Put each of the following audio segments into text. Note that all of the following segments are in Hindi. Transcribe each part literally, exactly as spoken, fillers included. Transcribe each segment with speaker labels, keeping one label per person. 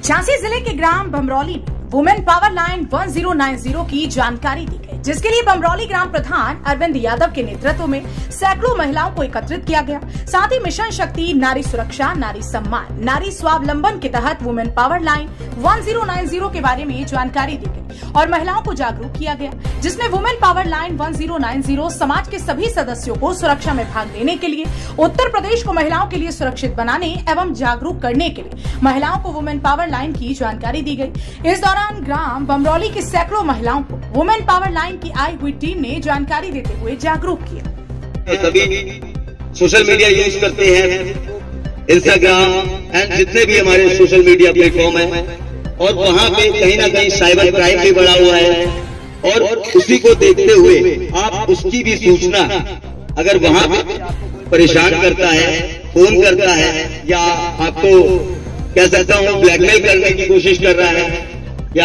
Speaker 1: झांसी जिले के ग्राम बमरौली में वुमेन पावर लाइन एक ज़ीरो नौ ज़ीरो की जानकारी दी गई, जिसके लिए बमरौली ग्राम प्रधान अरविंद यादव के नेतृत्व में सैकड़ों महिलाओं को एकत्रित किया गया। साथ ही मिशन शक्ति, नारी सुरक्षा, नारी सम्मान, नारी स्वावलंबन के तहत वुमेन पावर लाइन एक ज़ीरो नौ ज़ीरो के बारे में जानकारी दी गई और महिलाओं को जागरूक किया गया, जिसमें वुमेन पावर लाइन एक ज़ीरो नौ ज़ीरो समाज के सभी सदस्यों को सुरक्षा में भाग लेने के लिए, उत्तर प्रदेश को महिलाओं के लिए सुरक्षित बनाने एवं जागरूक करने के लिए महिलाओं को वुमेन पावर लाइन की जानकारी दी गई। इस दौरान ग्राम बमरौली की सैकड़ों महिलाओं को वुमेन पावर लाइन की आई हुई टीम ने जानकारी देते हुए जागरूक किया।
Speaker 2: सभी सोशल मीडिया यूज करते हैं, इंस्टाग्राम एंड जितने भी हमारे सोशल मीडिया प्लेटफॉर्म है, और वहाँ पे कहीं ना कहीं साइबर क्राइम भी बढ़ा हुआ है, और उसी को देखते हुए आप उसकी भी सूचना अगर वहाँ पे परेशान करता है, फोन करता है, या आपको कह सकता हूँ ब्लैकमेल करने की कोशिश कर रहा है, या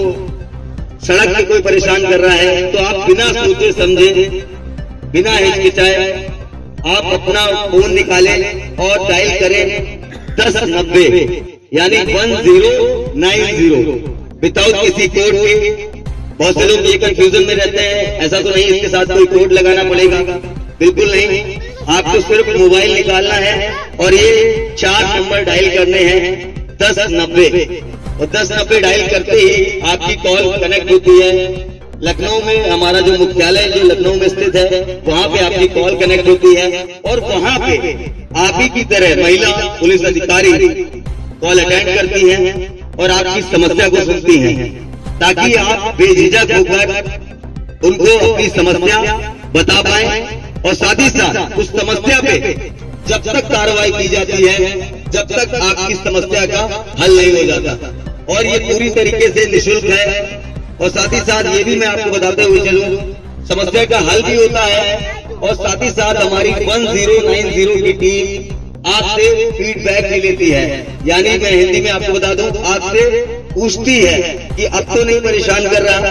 Speaker 2: आपको सड़क पे कोई परेशान कर रहा है, तो आप बिना सोचे समझे, बिना हिचकिचाए आप अपना फोन निकालें और डायल करें दस नब्बे यानी एक ज़ीरो नौ ज़ीरो विदाउट किसी कोड के। बहुत से लोग ये कंफ्यूजन में रहते हैं, ऐसा तो नहीं इसके साथ कोई कोड लगाना पड़ेगा, बिल्कुल नहीं। आपको सिर्फ मोबाइल निकालना है और ये चार नंबर डायल करने हैं दस नब्बे, और दस नब्बे डायल करते ही आपकी कॉल कनेक्ट होती है। लखनऊ में हमारा जो मुख्यालय जो लखनऊ में स्थित है, वहाँ पे आपकी कॉल कनेक्ट होती है, और वहाँ पे आप ही की तरह महिला पुलिस अधिकारी कॉल अटेंड करती हैं और आपकी समस्या को सुनती हैं, ताकि आप बेझिझक होकर उनको अपनी समस्या बता पाए, और साथ ही साथ उस समस्या पे जब तक कार्रवाई की जाती है, जब तक आपकी समस्या का हल नहीं हो जाता। और ये पूरी तरीके से निःशुल्क है, और साथ ही साथ ये भी मैं आपको बताते हुए चलूं, समस्या का हल भी होता है, और साथ ही साथ हमारी एक ज़ीरो नौ ज़ीरो की टीम आपसे फीडबैक भी लेती है। यानी मैं हिंदी में आपको बता दूं, आपसे पूछती है कि अब तो नहीं परेशान कर रहा,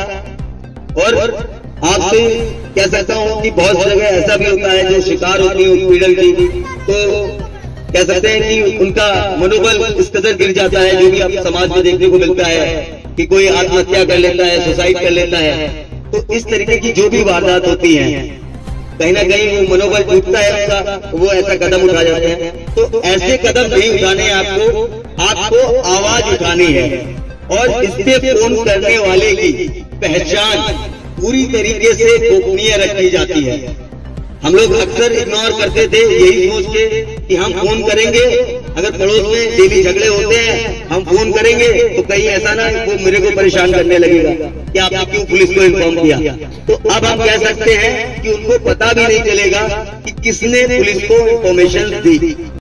Speaker 2: और आपसे कह सकता हूं कि बहुत जगह ऐसा भी होता है जो शिकार होती है उत्पीड़न की, तो कह सकते हैं कि उनका मनोबल इस कदर गिर जाता है, जो भी आप समाज में देखने को मिलता है कि कोई आत्महत्या कर लेता है, सुसाइड कर लेता है। तो इस तरीके की जो भी वारदात होती हैं, कहीं ना कहीं वो मनोबल टूटता है उनका, वो ऐसा कदम उठा जाते हैं। तो ऐसे कदम नहीं उठाने आपको, आपको आवाज उठानी है, और इस पे फोन करने वाले की पहचान पूरी तरीके से गोपनीय रखी जाती है। हम लोग अक्सर इग्नोर करते थे, यही सोच के कि हम फोन करेंगे, अगर पड़ोस में डेली झगड़े होते हैं, हम फोन करेंगे तो कहीं ऐसा ना वो मेरे को परेशान करने लगेगा कि आपने क्यों पुलिस को इन्फॉर्म किया। तो अब हम कह सकते हैं कि उनको पता भी नहीं चलेगा कि किसने पुलिस को इन्फॉर्मेशन दी।